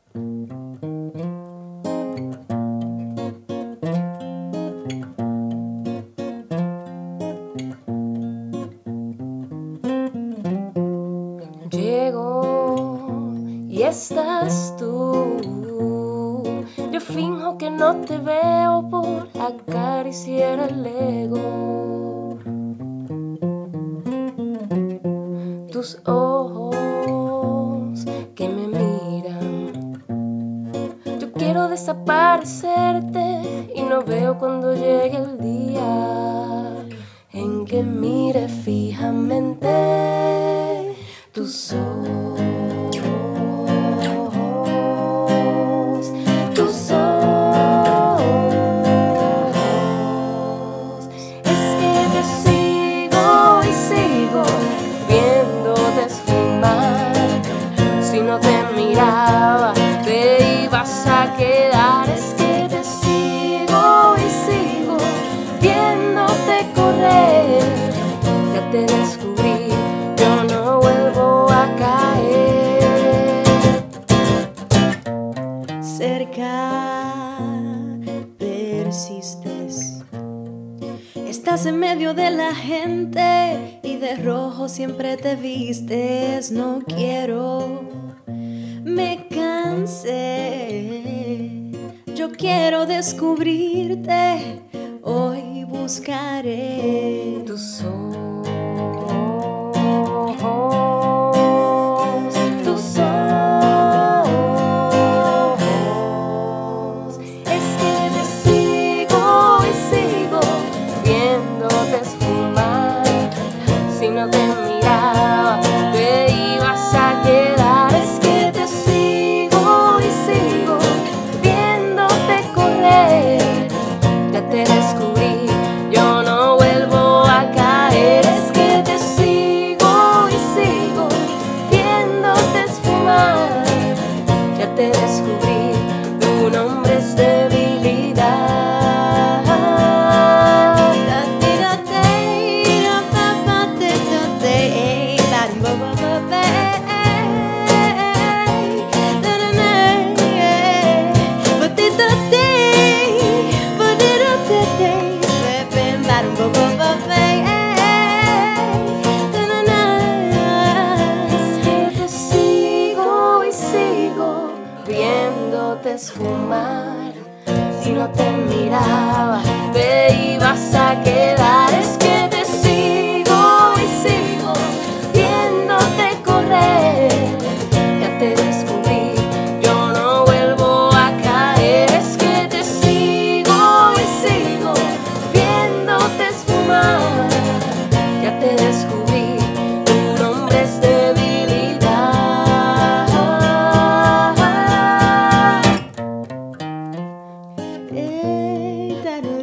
Llego y estás tú. Yo finjo que no te veo por acariciar el ego. Tus ojos que me miran. Yo quiero desaparecerte y no veo cuando llegue el día en que mire fijamente tus ojos, tus ojos. Es que te sigo y sigo viéndote esfumar. Si no te miraba, te ibas a quedar. Es que te sigo y sigo viéndote correr. Ya te descubrí, yo no vuelvo a caer. Cerca persistes, estás en medio de la gente y de rojo siempre te vistes. No quiero, me cansé, yo quiero descubrirte, hoy buscaré tus ojos, tus ojos. Es que te sigo y sigo viéndote esfumar. Si no te miraba, te ibas a quedar. Es que te sigo y sigo viéndote correr. Ya te descubrí, yo no vuelvo a caer. Es que te sigo y sigo viéndote esfumar. Ya te descubrí, tu nombre es debilidad. Viéndote esfumar. Si no te miraba, te ibas a quedar. Es que te sigo y sigo viéndote correr. Ya te descubrí, yo no vuelvo a caer. Es que te sigo y sigo viéndote esfumar. Ya te descubrí, tu nombre es debilidad.